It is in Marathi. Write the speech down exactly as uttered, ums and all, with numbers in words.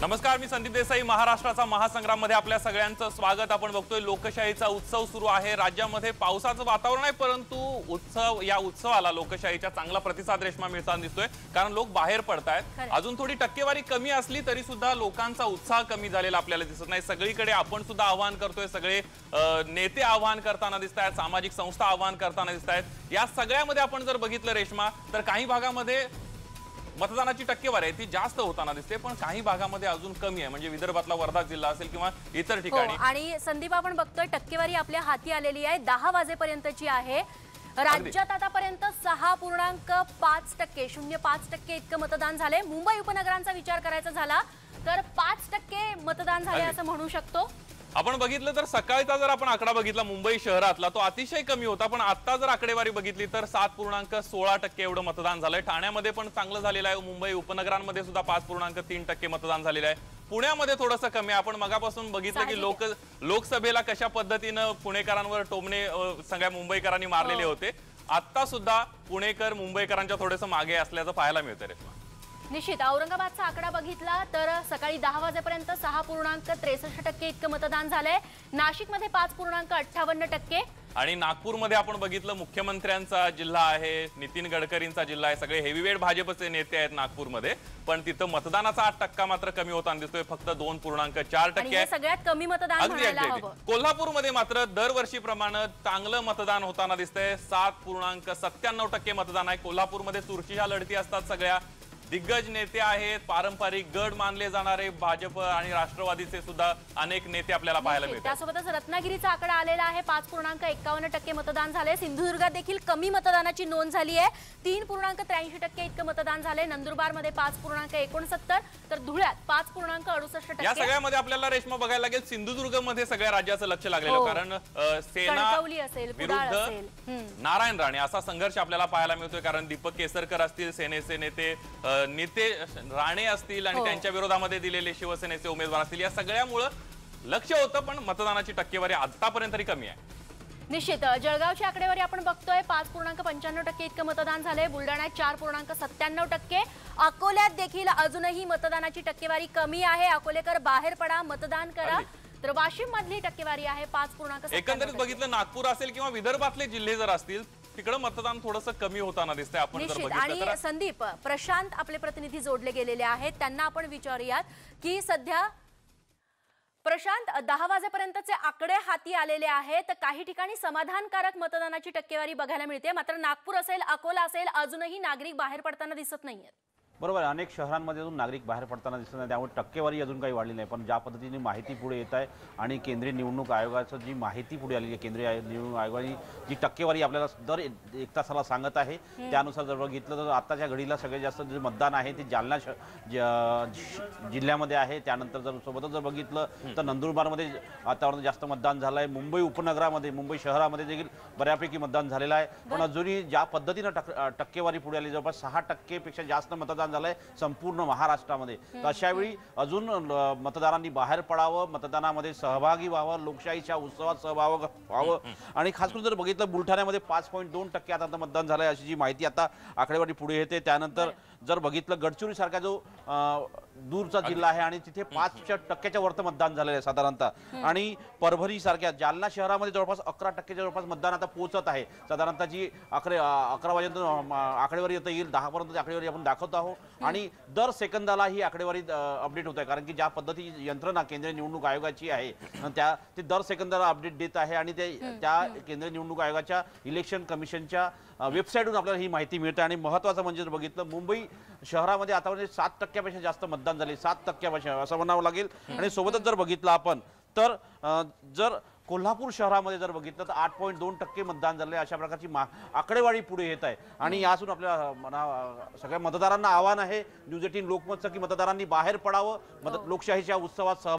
नमस्कार, मी संदीप देसाई. महाराष्ट्राचा महासंग्राम मध्ये आपल्या सगळ्यांचं स्वागत. आपण बघतोय लोकशाहीचा उत्सव सुरू आहे. राज्यामध्ये पावसाचं वातावरण आहे, परंतु उत्सव या उत्सवाला लोकशाहीचा चांगला प्रतिसाद रेशमा मिळताना दिसतोय, कारण लोक बाहेर पडतायत. अजून थोडी टक्केवारी कमी असली तरी सुद्धा लोकांचा उत्साह कमी झालेला आपल्याला दिसत नाही. सगळीकडे आपण सुद्धा आवाहन करतोय, सगळे नेते आवाहन करताना दिसतायत, सामाजिक संस्था आवाहन करताना दिसतायत. या सगळ्यामध्ये आपण जर बघितलं रेशमा, तर काही भागामध्ये मतदानाची टक्केवारी आहे ती जास्त होताना दिसते, पण काही भागामध्ये अजून कमी आहे. म्हणजे विदर्भातला वर्धा जिल्हा असेल किंवा इतर ठिकाणी. आणि संदीप, आपण बघतोय टक्केवारी आपल्या हाती आलेली आहे, दहा वाजेपर्यंतची आहे. राज्यात आतापर्यंत सहा पूर्णांक पाच टक्के शून्य पाच टक्के इतकं मतदान झाले. मुंबई उपनगरांचा विचार करायचा झाला तर पाच टक्के मतदान झाले असं म्हणू शकतो. आपण बघितलं तर सकाळचा जर आपण आकडा बघितला मुंबई शहरातला, तो अतिशय कमी होता, पण आता जर आकडेवारी बघितली तर सात पूर्णांक सोळा टक्के एवढं मतदान झालंय. ठाण्यामध्ये पण चांगलं झालेलं आहे. मुंबई उपनगरांमध्ये सुद्धा पाच पूर्णांक तीन टक्के मतदान झालेलं आहे. पुण्यामध्ये थोडंसं कमी आहे. आपण मगापासून बघितलं की लोक लोकसभेला कशा पद्धतीनं पुणेकरांवर टोमणे सगळ्या मुंबईकरांनी मारलेले होते. आता सुद्धा पुणेकर मुंबईकरांच्या थोडंसं मागे असल्याचं पाहायला मिळतं रेश्मा. निश्चित औरंगाबादचा आकडा बघितला तर सकाळी दहा वाजेपर्यंत सहा पूर्णांक त्रेसष्ट टक्के इतकं मतदान झालंय. नाशिकमध्ये पाच पूर्णांक अठ्ठावन्न टक्के. आणि नागपूरमध्ये आपण बघितलं मुख्यमंत्र्यांचा जिल्हा आहे, नितीन गडकरींचा जिल्हा आहे, सगळे हेवीवेट भाजपचे नेते आहेत नागपूरमध्ये, पण तिथं मतदानाचा आठ टक्का मात्र कमी होताना दिसतोय, फक्त दोन पूर्णांक चार टक्के. सगळ्यात कमी मतदान म्हणायला हवं. कोल्हापूरमध्ये मात्र दरवर्षीप्रमाणे चांगलं मतदान होताना दिसतंय. सात पूर्णांक सत्त्याण्णव टक्के मतदान आहे. कोल्हापूरमध्ये चुरशीच्या लढती असतात. सगळ्या दिग्गज नेते आहेत, पारंपरिक गड मानले जाणारे भाजप आणि राष्ट्रवादीचे सुद्धा अनेक नेते आपल्याला पाहायला मिळतात. त्यासोबतच रत्नागिरीचा आकडा आलेला आहे, पाच पूर्णांक एकावन्न टक्के मतदान झाले. सिंधुदुर्गात देखील कमी मतदानाची नोंद झाली आहे, तीन पूर्णांक त्र्याऐंशी टक्के इतकं मतदान झालंय. नंदुरबारमध्ये पाच पूर्णांक एकोणसत्तर, तर धुळ्यात पाच पूर्णांक अडुसष्ट टक्के. या सगळ्यामध्ये आपल्याला रेश्मा बघायला लागेल सिंधुदुर्गमध्ये सगळ्या राज्याचं लक्ष लागलेलं, कारण सेना विरुद्ध नारायण राणे असा संघर्ष आपल्याला पाहायला मिळतोय. कारण दीपक केसरकर असतील, सेनेचे नेते नेते राणे असतील आणि त्यांच्या विरोधामध्ये दिलेले शिवसेनेचे उमेदवार असतील, या सगळ्यामुळे लक्ष होतं, पण मतदानाची टक्केवारी आतापर्यंत तरी कमी आहे. निश्चित जळगावची आकडेवारी आपण बघतोय, पाच पूर्णांक पंच्याण्णव टक्के इतकं मतदान झालंय. बुलढाण्यात चार पूर्णांक सत्त्याण्णव टक्के. अकोल्यात देखील अजूनही मतदानाची टक्केवारी कमी आहे. अकोलेकर बाहेर पडा, मतदान करा. तर वाशिम मधली टक्केवारी आहे पाच पूर्णांक. एकंदरीत बघितलं नागपूर असेल किंवा विदर्भातले जिल्हे जर असतील तिकडे मतदान थोडंसं कमी होताना दिसतंय. आपण जर बघितलं तर संदीप, प्रशांत आपले प्रतिनिधी जोडले गेलेले आहेत, त्यांना आपण विचारूयात की सध्या प्रशांत, दहा वाजेपर्यंतचे आकडे हाती आलेले आहेत. काही ठिकाणी समाधानकारक मतदानाची टक्केवारी बघायला मिळते, मात्र नागपूर असेल, अकोला असेल, अजूनही नागरिक बाहेर पडताना दिसत नाहीयेत. बरोबर, अनेक शहरांमध्ये अजून नागरिक बाहेर पडताना दिसत नाही, त्यामुळे टक्केवारी अजून काही वाढली नाही. पण ज्या पद्धतीने माहिती पुढे येत आहे आणि केंद्रीय निवडणूक आयोगाचं जी माहिती पुढे आली आहे, केंद्रीय निवडणूक आयोगाने जी टक्केवारी आपल्याला दर एक तासाला सांगत आहे, त्यानुसार जर बघितलं तर आताच्या घडीला सगळ्यात जास्त जे मतदान आहे ते जालना जिल्ह्यामध्ये आहे. त्यानंतर जर सोबतच जर बघितलं तर नंदुरबारमध्ये आतापर्यंत जास्त मतदान झालं आहे. मुंबई उपनगरामध्ये, मुंबई शहरामध्ये देखील बऱ्यापैकी मतदान झालेलं आहे. पण अजूनही ज्या पद्धतीनं टक्केवारी पुढे आली, जवळपास सहा टक्केपेक्षा जास्त मतदान झालंय संपूर्ण महाराष्ट्रामध्ये. तर अशा वेळी अजून मतदारांनी बाहेर पडावं, मतदानामध्ये सहभागी व्हावं, लोकशाहीच्या उत्सवात सहभागी व्हावं. आणि खास करून जर बघितलं बुलढाण्यामध्ये पाच पॉईंट दोन टक्के आता मतदान झालंय, अशी जी माहिती आता आकडेवारी पुढे येते. त्यानंतर जर बघितलं गडचिरोली सारखा जो दूरचा जिल्हा आहे आणि तिथे पाच टक्क्याच्या वरती मतदान झालेलं आहे साधारणतः. आणि परभणी सारख्या जालना शहरामध्ये जवळपास अकरा टक्क्याच्या जवळपास मतदान आता पोहोचत आहे. साधारणतः जी अकरा अकरा वाजेपर्यंत आकडेवारी येता येईल, दहा पर्यंत आकडेवारी आपण दाखवत आहोत. आणि दर सेकंदाला ही आकडेवारी अपडेट होत आहे, कारण की ज्या पद्धतीची यंत्रणा केंद्रीय निवडणूक आयोगाची आहे त्या ते दर सेकंदाला अपडेट देत आहे. आणि ते त्या केंद्रीय निवडणूक आयोगाच्या इलेक्शन कमिशनच्या वेबसाईटवरून आपल्याला ही माहिती मिळते. आणि महत्त्वाचं म्हणजे जर बघितलं मुंबई शहरामध्ये आतापर्यंत सात टक्क्यापेक्षा जास्त मतदान झाले, सात टक्क्यापेक्षा असं म्हणावं लागेल. आणि सोबतच जर बघितलं आपण तर जर कोल्हापूर शहरामध्ये जर बघितलं तर आठ पॉईंट दोन टक्के मतदान झाले, अशा प्रकारची आकडेवारी पुढे येत आहे. आणि यातून आपल्या सगळ्या मतदारांना आव्हान आहे न्यूज एटीन लोकमतचं की मतदारांनी बाहेर पडावं, लोकशाहीच्या उत्सवात सहभागी